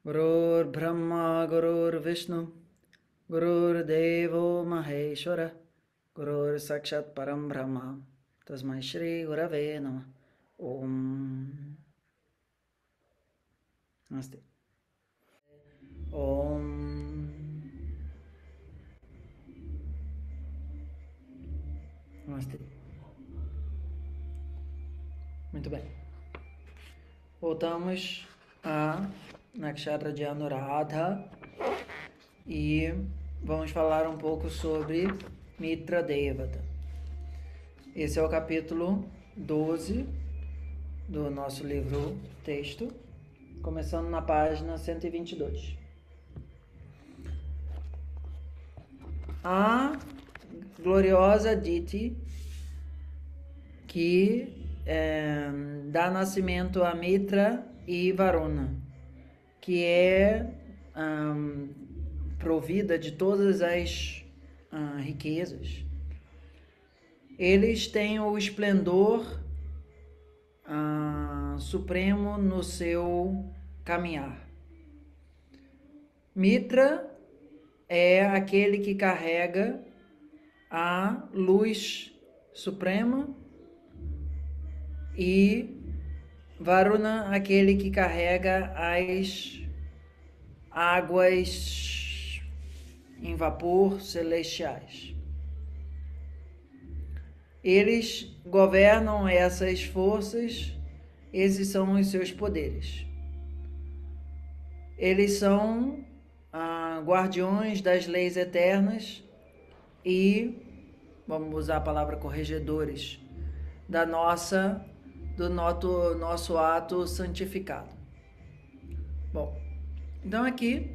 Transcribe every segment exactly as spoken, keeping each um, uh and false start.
Gurur Brahma Gurur Vishnu Gurur Devo Maheshwara Gurur Sakshat Param Brahma Tasmai Shri Gurave Namah Om Namaste Om Namaste. Muito bem. Voltamos a Nakshatra de Anuradha e vamos falar um pouco sobre Mitra Devata. Esse é o capítulo doze do nosso livro texto, começando na página cento e vinte e dois. A gloriosa Diti, que é, dá nascimento a Mitra e Varuna, que é um, provida de todas as uh, riquezas. Eles têm o esplendor uh, supremo no seu caminhar. Mitra é aquele que carrega a luz suprema e Varuna, aquele que carrega as águas em vapor celestiais. Eles governam essas forças, esses são os seus poderes. Eles são ah, guardiões das leis eternas e, vamos usar a palavra corregedores, da nossa, do nosso, nosso ato santificado. Bom, então aqui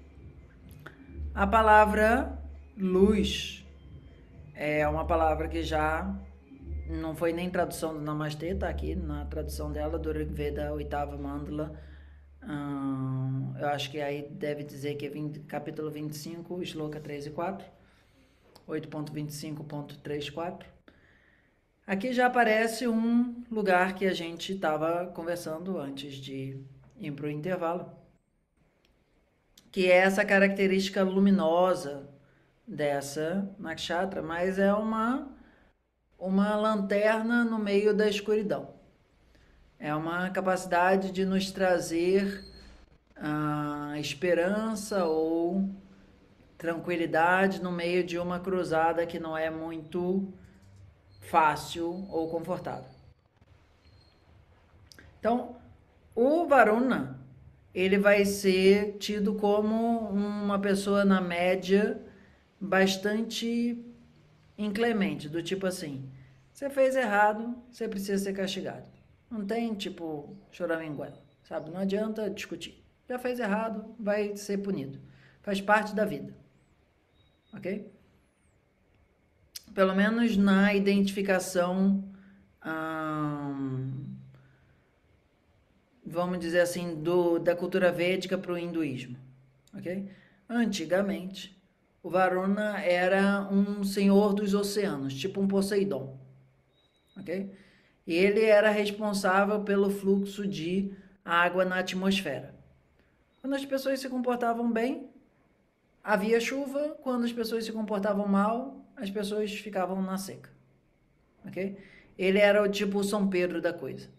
a palavra luz é uma palavra que já não foi nem tradução do Namastê, está aqui na tradução dela, do Rig Veda, oitava mandala. Hum, eu acho que aí deve dizer que é vinte, capítulo vinte e cinco, shloka três e quatro, oito ponto vinte e cinco ponto trinta e quatro. Aqui já aparece um lugar que a gente estava conversando antes de ir para o intervalo, que é essa característica luminosa dessa nakshatra, mas é uma, uma lanterna no meio da escuridão. É uma capacidade de nos trazer a esperança ou tranquilidade no meio de uma cruzada que não é muito fácil ou confortável. Então, o Varuna, ele vai ser tido como uma pessoa na média bastante inclemente, do tipo assim, você fez errado, você precisa ser castigado. Não tem, tipo, choraminguela, sabe? Não adianta discutir. Já fez errado, vai ser punido. Faz parte da vida. Ok? Pelo menos na identificação, hum, vamos dizer assim, do, da cultura védica para o hinduísmo. Ok? Antigamente, o Varuna era um senhor dos oceanos, tipo um Poseidon. Ok? E ele era responsável pelo fluxo de água na atmosfera. Quando as pessoas se comportavam bem, havia chuva. Quando as pessoas se comportavam mal, as pessoas ficavam na seca. Ok? Ele era o tipo São Pedro da coisa.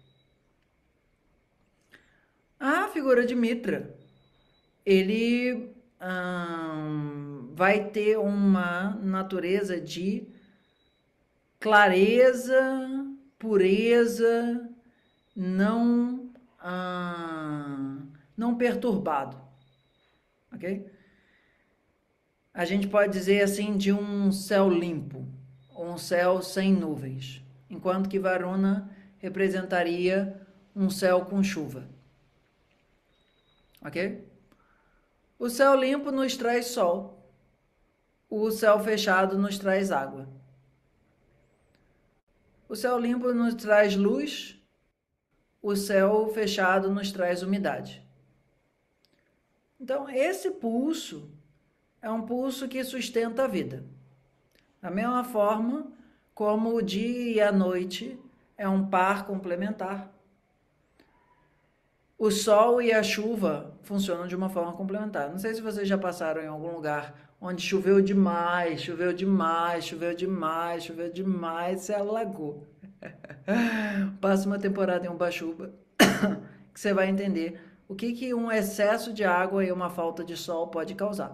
A figura de Mitra, ele hum, vai ter uma natureza de clareza, pureza, não, ah, não perturbado, ok? A gente pode dizer assim de um céu limpo, um céu sem nuvens, enquanto que Varuna representaria um céu com chuva, ok? O céu limpo nos traz sol, o céu fechado nos traz água. O céu limpo nos traz luz, o céu fechado nos traz umidade. Então, esse pulso é um pulso que sustenta a vida. Da mesma forma como o dia e a noite é um par complementar. o sol e a chuva funcionam de uma forma complementar. Não sei se vocês já passaram em algum lugar onde choveu demais, choveu demais, choveu demais, choveu demais, se alagou. Passa uma temporada em Ubatuba que você vai entender o que, que um excesso de água e uma falta de sol pode causar.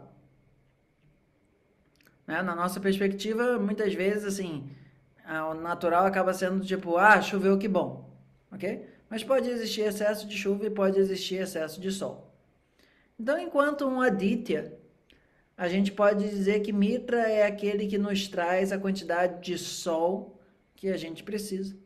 Né? Na nossa perspectiva, muitas vezes, assim, o natural acaba sendo tipo, ah, choveu, que bom, ok? Mas pode existir excesso de chuva e pode existir excesso de sol. Então, enquanto um aditya, a gente pode dizer que Mitra é aquele que nos traz a quantidade de sol que a gente precisa.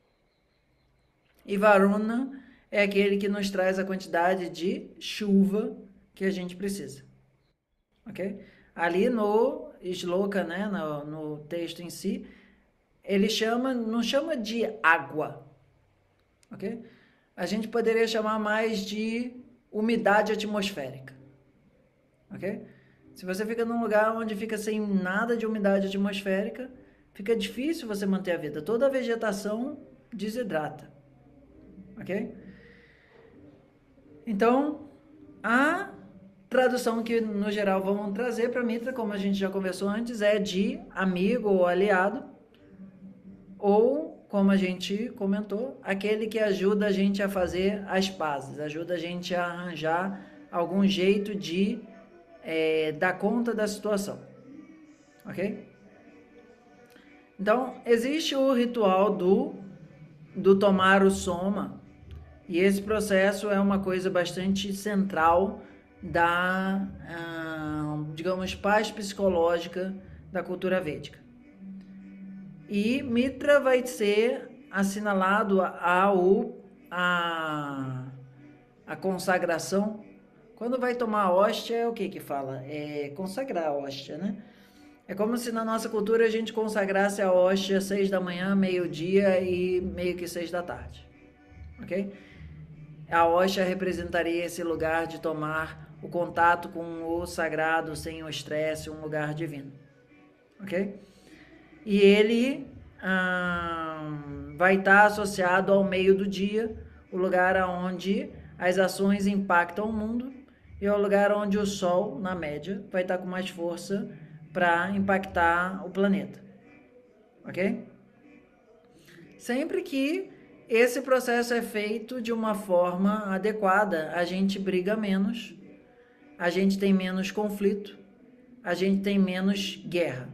E Varuna é aquele que nos traz a quantidade de chuva que a gente precisa. Ok? Ali no shloka, né, no, no texto em si, ele chama, não chama de água. Ok? A gente poderia chamar mais de umidade atmosférica. Ok? Se você fica num lugar onde fica sem nada de umidade atmosférica, fica difícil você manter a vida. Toda a vegetação desidrata. Ok? Então, a tradução que no geral vamos trazer para Mitra, como a gente já conversou antes, é de amigo ou aliado, ou, como a gente comentou, aquele que ajuda a gente a fazer as pazes, ajuda a gente a arranjar algum jeito de é, dar conta da situação. Ok? Então, existe o ritual do, do tomar o soma, e esse processo é uma coisa bastante central da, ah, digamos, paz psicológica da cultura védica. E Mitra vai ser assinalado ao, a, a consagração. Quando vai tomar a hóstia, é o que que fala? É consagrar a hóstia, né? É como se na nossa cultura a gente consagrasse a hóstia seis da manhã, meio-dia e meio que seis da tarde. Ok? A hóstia representaria esse lugar de tomar o contato com o sagrado sem o estresse, um lugar divino. Ok? E ele hum, vai estar associado ao meio do dia, o lugar onde as ações impactam o mundo, e é o lugar onde o Sol, na média, vai estar com mais força para impactar o planeta. Ok? Sempre que esse processo é feito de uma forma adequada, a gente briga menos, a gente tem menos conflito, a gente tem menos guerra.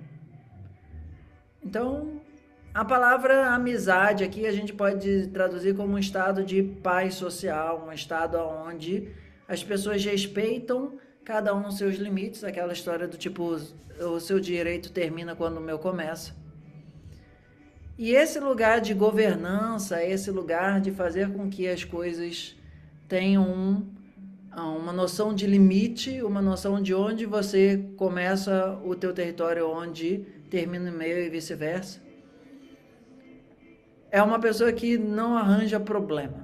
Então, a palavra amizade aqui a gente pode traduzir como um estado de paz social, um estado onde as pessoas respeitam cada um os seus limites, aquela história do tipo, o seu direito termina quando o meu começa. E esse lugar de governança, esse lugar de fazer com que as coisas tenham um, uma noção de limite, uma noção de onde você começa o teu território, onde termina o meio e vice-versa. É uma pessoa que não arranja problema.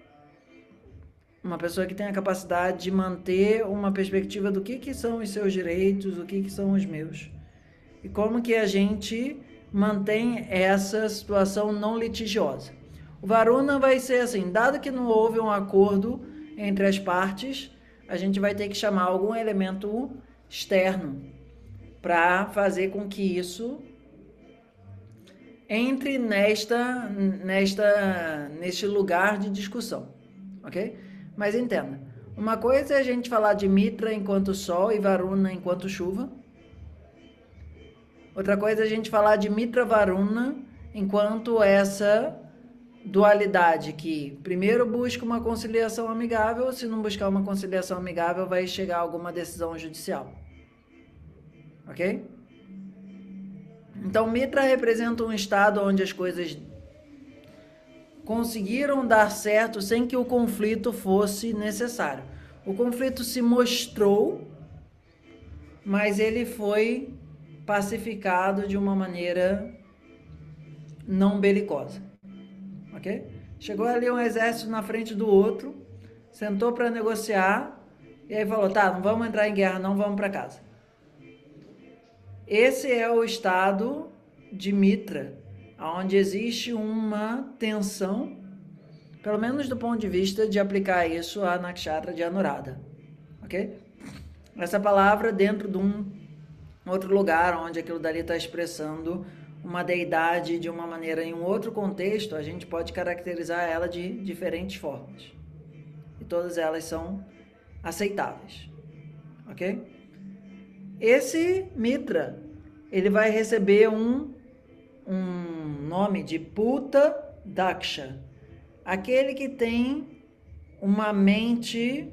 Uma pessoa que tem a capacidade de manter uma perspectiva do que, que são os seus direitos, o que, que são os meus. E como que a gente mantém essa situação não litigiosa. O Varuna vai ser assim, dado que não houve um acordo entre as partes, a gente vai ter que chamar algum elemento externo para fazer com que isso entre nesta, nesta, neste lugar de discussão, ok? Mas entenda, uma coisa é a gente falar de Mitra enquanto sol e Varuna enquanto chuva. Outra coisa é a gente falar de Mitra Varuna enquanto essa dualidade que primeiro busca uma conciliação amigável, se não buscar uma conciliação amigável vai chegar a alguma decisão judicial. Ok? Então, Mitra representa um estado onde as coisas conseguiram dar certo sem que o conflito fosse necessário. O conflito se mostrou, mas ele foi pacificado de uma maneira não belicosa. Ok? Chegou ali um exército na frente do outro, sentou para negociar, e aí falou, tá, não vamos entrar em guerra, não, vamos para casa. Esse é o estado de Mitra, onde existe uma tensão pelo menos do ponto de vista de aplicar isso a nakshatra de Anuradha, ok? Essa palavra dentro de um outro lugar onde aquilo dali está expressando uma deidade de uma maneira em um outro contexto, a gente pode caracterizar ela de diferentes formas. E todas elas são aceitáveis, ok? Esse Mitra, ele vai receber um, um nome de Puta Daksha, aquele que tem uma mente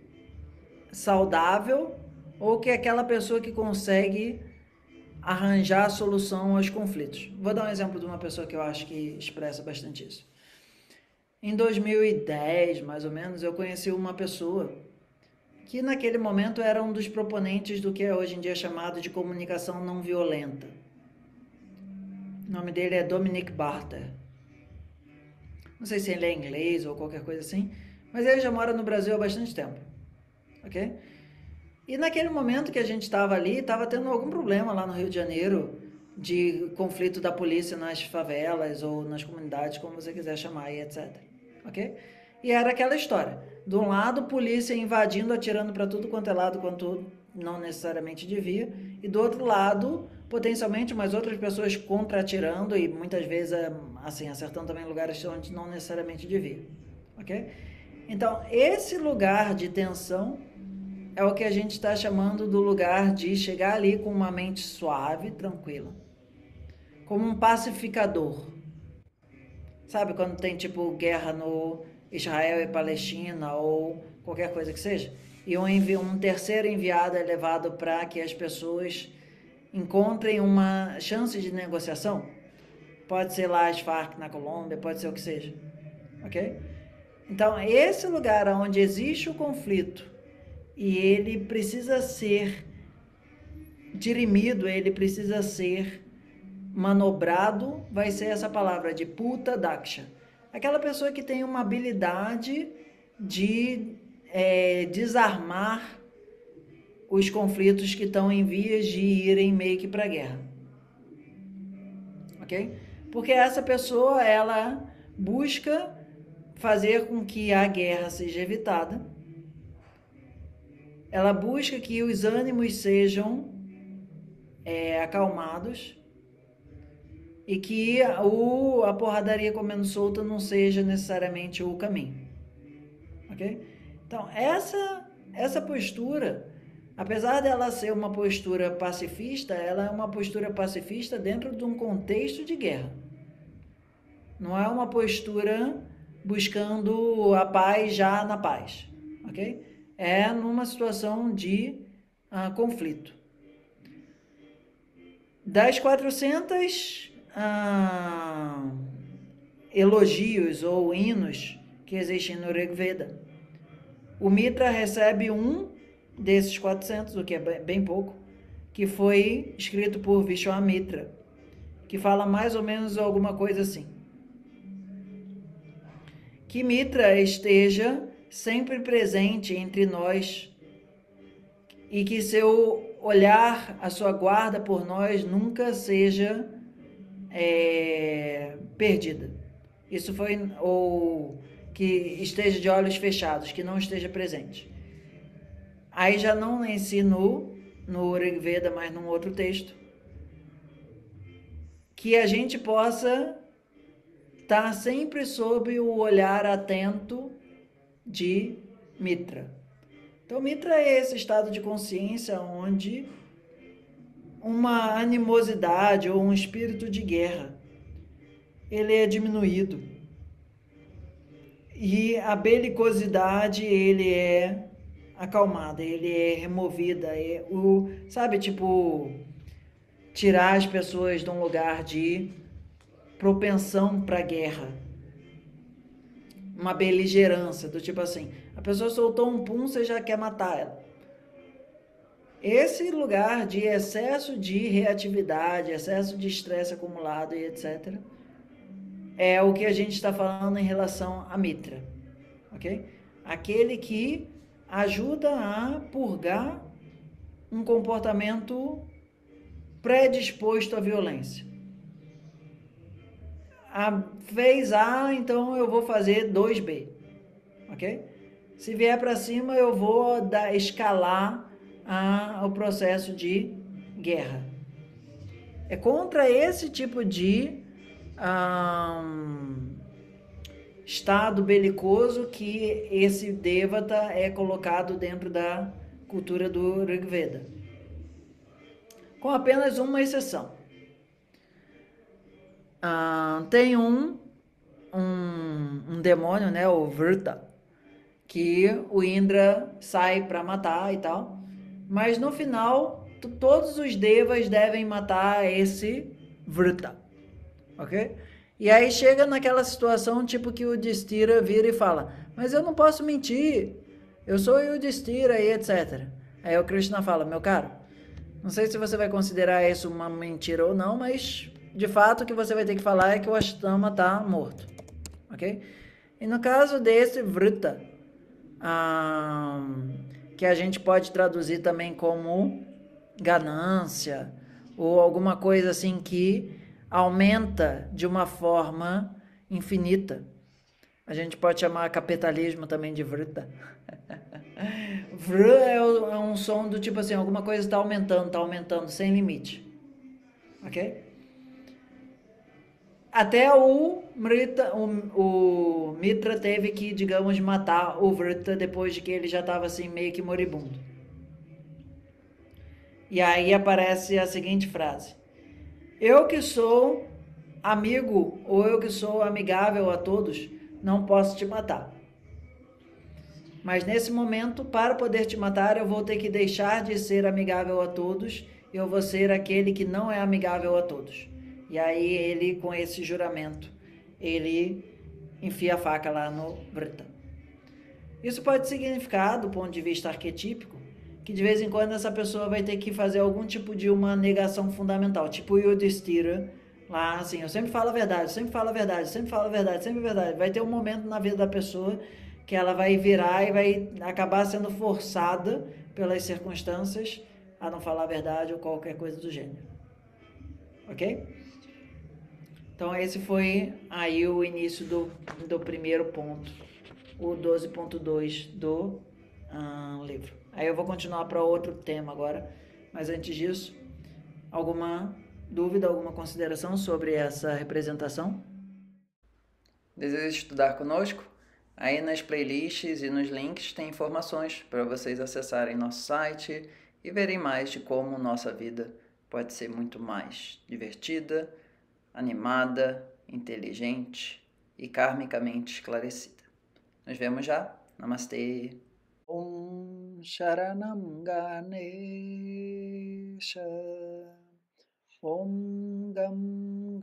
saudável, ou que é aquela pessoa que consegue arranjar a solução aos conflitos. Vou dar um exemplo de uma pessoa que eu acho que expressa bastante isso. Em dois mil e dez, mais ou menos, eu conheci uma pessoa que naquele momento era um dos proponentes do que é hoje em dia chamado de comunicação não violenta. O nome dele é Dominic Barter. Não sei se ele é inglês ou qualquer coisa assim, mas ele já mora no Brasil há bastante tempo, ok? E naquele momento que a gente estava ali, estava tendo algum problema lá no Rio de Janeiro, de conflito da polícia nas favelas ou nas comunidades, como você quiser chamar, e etcétera. Ok? E era aquela história. De um lado, polícia invadindo, atirando para tudo quanto é lado, quanto não necessariamente devia. E do outro lado, potencialmente, umas outras pessoas contra-atirando e muitas vezes, assim, acertando também lugares onde não necessariamente devia. Ok? Então, esse lugar de tensão é o que a gente está chamando do lugar de chegar ali com uma mente suave, tranquila. Como um pacificador. Sabe quando tem tipo guerra no Israel e Palestina ou qualquer coisa que seja? E um, envi um terceiro enviado é levado para que as pessoas encontrem uma chance de negociação. Pode ser lá as Farc na Colômbia, pode ser o que seja. Ok? Então, esse lugar onde existe o conflito e ele precisa ser dirimido, ele precisa ser manobrado, vai ser essa palavra de Puta Daksha. Aquela pessoa que tem uma habilidade de é, desarmar os conflitos que estão em vias de irem meio que para a guerra. Ok? Porque essa pessoa, ela busca fazer com que a guerra seja evitada. Ela busca que os ânimos sejam é, acalmados e que o, a porradaria comendo solta não seja necessariamente o caminho. Ok? Então, essa, essa postura, apesar dela ser uma postura pacifista, ela é uma postura pacifista dentro de um contexto de guerra. Não é uma postura buscando a paz já na paz. Ok? É numa situação de uh, conflito. Das quatrocentos uh, elogios ou hinos que existem no Rig Veda, o Mitra recebe um desses quatrocentos, o que é bem pouco, que foi escrito por Vishwamitra, que fala mais ou menos alguma coisa assim. Que Mitra esteja sempre presente entre nós e que seu olhar, a sua guarda por nós nunca seja é, perdida. Isso foi, ou que esteja de olhos fechados, que não esteja presente. Aí já não em si no, no Rig Veda, mas num outro texto, que a gente possa estar sempre sob o olhar atento de Mitra. Então, Mitra é esse estado de consciência onde uma animosidade ou um espírito de guerra, ele é diminuído. E a belicosidade, ele é acalmada, ele é removida. É o, sabe, tipo, tirar as pessoas de um lugar de propensão para guerra. Uma beligerância, do tipo assim, a pessoa soltou um pum, você já quer matar ela. Esse lugar de excesso de reatividade, excesso de estresse acumulado e etcétera, é o que a gente está falando em relação a Mitra, ok? Aquele que ajuda a purgar um comportamento predisposto à violência. a, fez A, então eu vou fazer dois B, ok? Se vier para cima, eu vou dar, escalar a, o processo de guerra. É contra esse tipo de um, estado belicoso que esse Devata é colocado dentro da cultura do Rig Veda. Com apenas uma exceção. Uh, tem um, um, um demônio, né, o Vrta, que o Indra sai para matar e tal, mas no final todos os devas devem matar esse Vrta, ok? E aí chega naquela situação tipo que o Yudhishthira vira e fala, mas eu não posso mentir, eu sou o Yudhishthira e etcétera. Aí o Krishna fala, meu caro, não sei se você vai considerar isso uma mentira ou não, mas de fato o que você vai ter que falar é que o Ashtama está morto, ok? E no caso desse Vrta, um, que a gente pode traduzir também como ganância ou alguma coisa assim que aumenta de uma forma infinita. A gente pode chamar capitalismo também de Vrta. Vr é, é um som do tipo assim, alguma coisa está aumentando, está aumentando sem limite. Ok? Até o, Mrita, o, o Mitra teve que, digamos, matar o Vrita depois de que ele já estava assim meio que moribundo. E aí aparece a seguinte frase: eu que sou amigo ou eu que sou amigável a todos, não posso te matar. Mas nesse momento, para poder te matar, eu vou ter que deixar de ser amigável a todos e eu vou ser aquele que não é amigável a todos. E aí ele, com esse juramento, ele enfia a faca lá no Vrta. Isso pode significar, do ponto de vista arquetípico, que de vez em quando essa pessoa vai ter que fazer algum tipo de uma negação fundamental, tipo o Yudhishthira, lá assim, eu sempre falo a verdade, sempre falo a verdade, sempre falo a verdade, sempre a verdade. Vai ter um momento na vida da pessoa que ela vai virar e vai acabar sendo forçada pelas circunstâncias a não falar a verdade ou qualquer coisa do gênero. Ok? Então esse foi aí o início do, do primeiro ponto, o doze ponto dois do uh, livro. Aí eu vou continuar para outro tema agora, mas antes disso, alguma dúvida, alguma consideração sobre essa representação? Deseja estudar conosco? Aí nas playlists e nos links tem informações para vocês acessarem nosso site e verem mais de como nossa vida pode ser muito mais divertida, animada, inteligente e karmicamente esclarecida. Nos vemos já. Namastê. Om Sharanam Ganesha Om Gam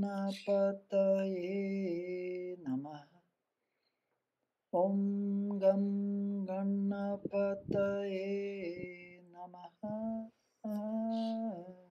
Ganapataye Namaha Om Gam Ganapataye Namaha